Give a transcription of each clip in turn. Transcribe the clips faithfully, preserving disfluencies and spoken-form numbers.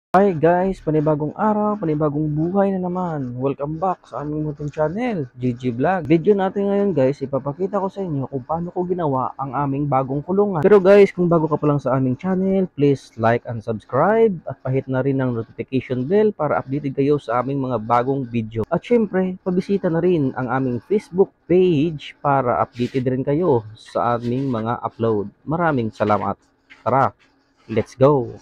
Hi guys, panibagong araw, panibagong buhay na naman. Welcome back sa aming munting channel, G G Vlog. Video natin ngayon guys, ipapakita ko sa inyo kung paano ko ginawa ang aming bagong kulungan. Pero guys, kung bago ka pa lang sa aming channel, please like and subscribe at pahit na rin ng notification bell para updated kayo sa aming mga bagong video. At syempre, pabisita na rin ang aming Facebook page para updated rin kayo sa aming mga upload. Maraming salamat. Tara, let's go!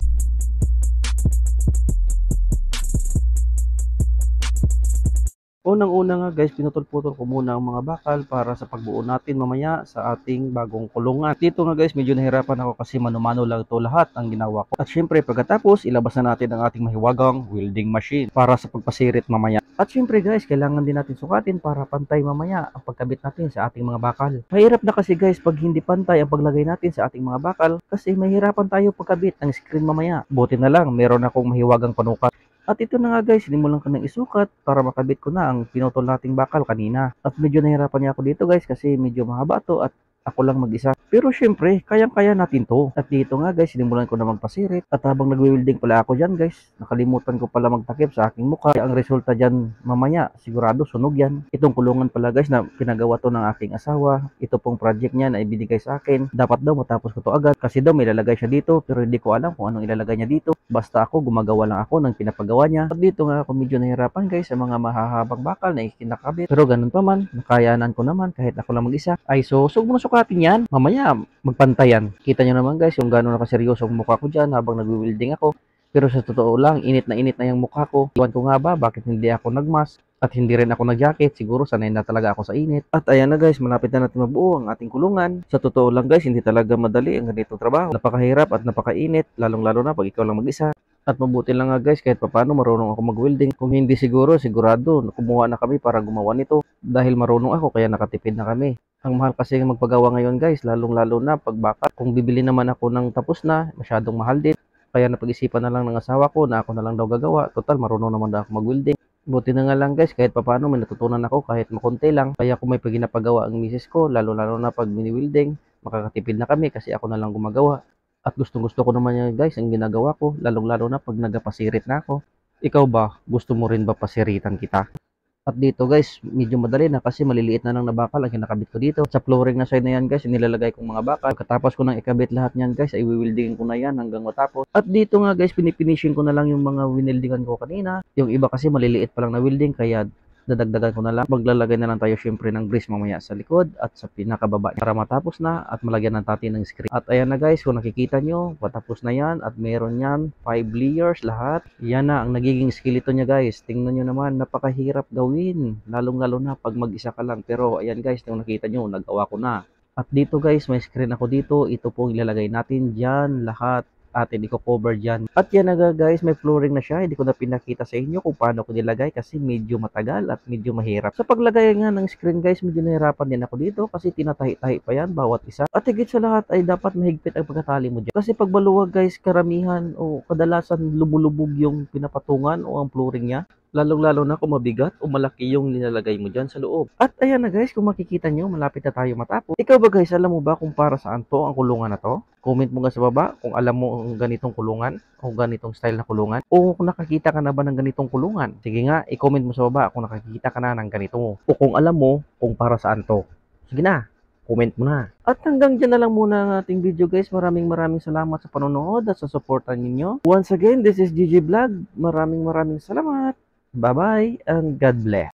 Unang-una nga guys, pinutol-putol ko muna ang mga bakal para sa pagbuo natin mamaya sa ating bagong kulungan. Dito nga guys, medyo nahirapan ako kasi mano-mano lang ito lahat ang ginawa ko. At syempre pagkatapos, ilabas na natin ang ating mahiwagang welding machine para sa pagpasirit mamaya. At syempre guys, kailangan din natin sukatin para pantay mamaya ang pagkabit natin sa ating mga bakal. Mahirap na kasi guys pag hindi pantay ang paglagay natin sa ating mga bakal kasi mahirapan tayo pagkabit ng screen mamaya. Buti na lang, meron akong mahiwagang panukat. At ito na nga guys, sinimulan ko ng isukat para makabit ko na ang pinutol nating bakal kanina. At medyo nahirapan niya ako dito guys kasi medyo mahaba to at ako lang mag-isa. Pero syempre, kayang-kaya natin to. At dito nga guys, sinimulan ko na magpasirit. At habang nagwe-welding pala ako dyan guys, nakalimutan ko pala magtakip sa aking mukha. Ang resulta dyan mamaya, sigurado sunog yan. Itong kulungan pala guys na pinagawa to ng aking asawa. Ito pong project niya na ibinigay sa akin. Dapat daw matapos ko to agad kasi daw may ilalagay siya dito. Pero hindi ko alam kung anong ilalagay niya dito. Basta ako, gumagawa lang ako ng pinapagawa niya. At dito nga ako medyo nahirapan guys sa mga mahahabang bakal na ikinakabit. Pero ganun pa man, nakayanan ko naman kahit ako lang mag-isa. Ay so, so muna sukatin yan. Mamaya, magpantayan. Kita nyo naman guys yung gano'n nakaseryoso ang mukha ko dyan habang nag-welding ako. Pero sa totoo lang, init na init na yung mukha ko. Iwan ko nga ba, bakit hindi ako nagmask? At hindi rin ako nag-jacket, siguro sanay na talaga ako sa init. At ayan na guys, malapit na natin mabuo ang ating kulungan. Sa totoo lang guys, hindi talaga madali ang ganitong trabaho. Napakahirap at napakainit, lalong-lalo na pag ikaw lang mag-isa. At mabuti lang nga guys, kahit papano marunong ako mag-welding. Kung hindi siguro, sigurado, kumuha na kami para gumawa nito. Dahil marunong ako, kaya nakatipid na kami. Ang mahal kasi magpagawa ngayon guys, lalong-lalo na pag bakal. Kung bibili naman ako ng tapos na, masyadong mahal din. Kaya napag-isipan na lang ng asawa ko na ako na lang daw gagawa. Total, marunong naman daw ako mag-welding. Buti na nga lang guys, kahit papano may natutunan ako kahit makonti lang. Kaya kung may paginapagawa ang misis ko, lalo-lalo na pag mini-welding, makakatipid na kami kasi ako na lang gumagawa. At gustong-gusto ko naman yan guys, ang ginagawa ko, lalong-lalo na pag nagapasirit na ako. Ikaw ba, gusto mo rin ba pasiritan kita? At dito guys, medyo madali na kasi maliliit na lang na bakal ang kinakabit ko dito. Sa flooring na side na yan guys, nilalagay kong mga bakal. Pagkatapos ko nang ikabit lahat niyan guys, ay wiwildingin ko na yan hanggang matapos. At dito nga guys, pinipinishin ko na lang yung mga winildingan ko kanina. Yung iba kasi maliliit pa lang na welding, kaya dadagdagan ko na lang. Maglalagay na lang tayo syempre ng grease mamaya sa likod at sa pinakababa para matapos na at malagyan ng natin ng screen. At ayan na guys, kung nakikita nyo, patapos na yan at meron yan five layers lahat. Yan na ang nagiging skeleton niya guys. Tingnan nyo naman, napakahirap gawin. Lalong lalo na pag mag-isa ka lang. Pero ayan guys, kung nakita nyo, nagawa ko na. At dito guys, may screen ako dito. Ito pong ilalagay natin dyan lahat. Atin i-cover dyan. At yan na guys, may flooring na siya. Hindi ko na pinakita sa inyo kung paano ko nilagay kasi medyo matagal at medyo mahirap. Sa paglagay nga ng screen guys, medyo nahirapan din ako dito kasi tinatahi-tahi pa yan bawat isa. At higit sa lahat ay dapat mahigpit ang pagkatali mo dyan. Kasi pag baluwag guys, karamihan o kadalasan lumulubog yung pinapatungan o ang flooring niya. Lalong-lalo na kung mabigat o malaki yung nilalagay mo dyan sa loob. At ayan na guys, kung makikita nyo, malapit na tayo matapos. Ikaw ba guys, alam mo ba kung para saan to ang kulungan na to? Comment mo nga sa baba kung alam mo ang ganitong kulungan o ganitong style na kulungan. O kung nakakita ka na ba ng ganitong kulungan. Sige nga, i-comment mo sa baba kung nakakita ka na ng ganito. O kung alam mo kung para saan to. Sige na, comment mo na. At hanggang dyan na lang muna ang ating video guys. Maraming maraming salamat sa panonood at sa suporta ninyo. Once again, this is G G Vlog. Maraming maraming salamat. Bye-bye and God bless.